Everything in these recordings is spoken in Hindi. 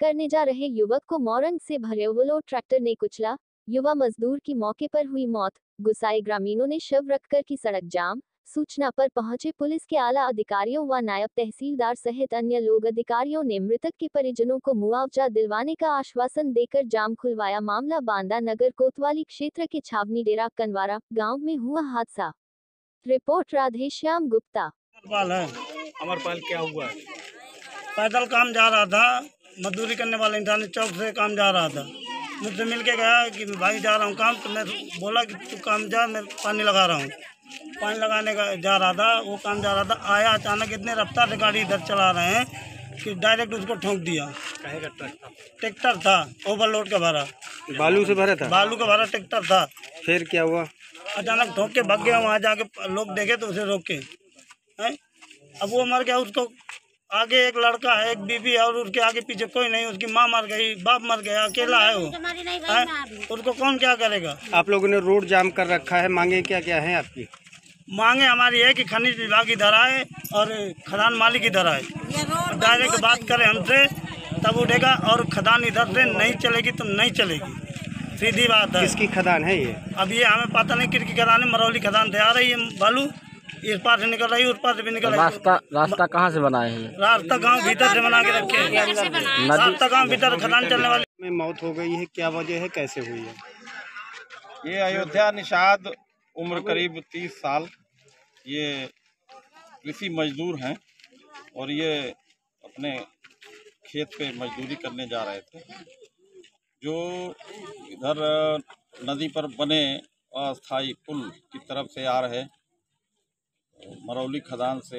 करने जा रहे युवक को मोरंग से भरे ओवरलोड ट्रैक्टर ने कुचला। युवा मजदूर की मौके पर हुई मौत। गुस्साए ग्रामीणों ने शव रखकर की सड़क जाम। सूचना पर पहुंचे पुलिस के आला अधिकारियों व नायब तहसीलदार सहित अन्य लोग। अधिकारियों ने मृतक के परिजनों को मुआवजा दिलवाने का आश्वासन देकर जाम खुलवाया। मामला बांदा नगर कोतवाली क्षेत्र के छावनी डेरा कनवारा गांव में हुआ हादसा। रिपोर्ट राधेश्याम गुप्ता। अमरपाल क्या हुआ? पैदल काम जा रहा था, मजदूरी करने वाले इंसान चौक से काम जा रहा था। मुझसे मिल के गया कि भाई जा रहा हूँ काम, तो मैं बोला कि तू काम जा, मैं पानी लगा रहा हूँ। पानी लगाने का जा रहा था, वो काम जा रहा था। आया अचानक, इतने रफ्तार से गाड़ी इधर चला रहे हैं कि डायरेक्ट उसको ठोक दिया। काहे का ट्रक था? ट्रैक्टर था, ओवरलोड का भरा, बालू से भरा था। बालू का भरा ट्रैक्टर था। फिर क्या हुआ? अचानक ठोक के भाग गया। वहाँ जाके लोग देखे तो उसे रोके हैं। अब वो मर गया। उसको आगे एक लड़का है, एक बीबी है, और उसके आगे पीछे कोई नहीं। उसकी माँ मर गई, बाप मर गया, अकेला है वो है? उसको कौन क्या करेगा? आप लोगों ने रोड जाम कर रखा है, मांगे क्या क्या है आपकी? मांगे हमारी है कि खनिज विभाग इधर आए और खदान मालिक इधर आए, डायरेक्ट बात करें हमसे तब उठेगा। और खदान इधर से नहीं चलेगी तो नहीं चलेगी, सीधी बात है। किसकी खदान है ये? अब ये हमें पता नहीं किसकी खदान है। मरौली खदान से आ रही है बालू, इस पार से निकल रही है, उस पार से भी निकल रही है। रास्ता कहाँ से बनाए हैं? रास्ता गांव भीतर से बना के रखे हैं। रास्ता गांव भीतर खदान चलने वाली में मौत हो गई है, क्या वजह है, कैसे हुई है? ये अयोध्या निषाद, उम्र करीब 30 साल, ये कृषि मजदूर हैं और ये अपने खेत पे मजदूरी करने जा रहे थे। जो इधर नदी पर बने अस्थाई पुल की तरफ से आ रहे मरौली खदान से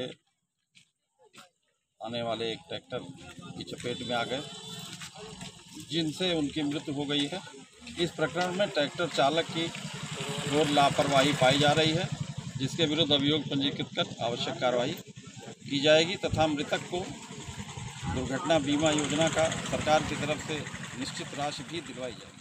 आने वाले एक ट्रैक्टर की चपेट में आ गए, जिनसे उनकी मृत्यु हो गई है। इस प्रकरण में ट्रैक्टर चालक की घोर लापरवाही पाई जा रही है, जिसके विरुद्ध अभियोग पंजीकृत कर आवश्यक कार्रवाई की जाएगी तथा मृतक को दुर्घटना बीमा योजना का सरकार की तरफ से निश्चित राशि भी दिलवाई जाएगी।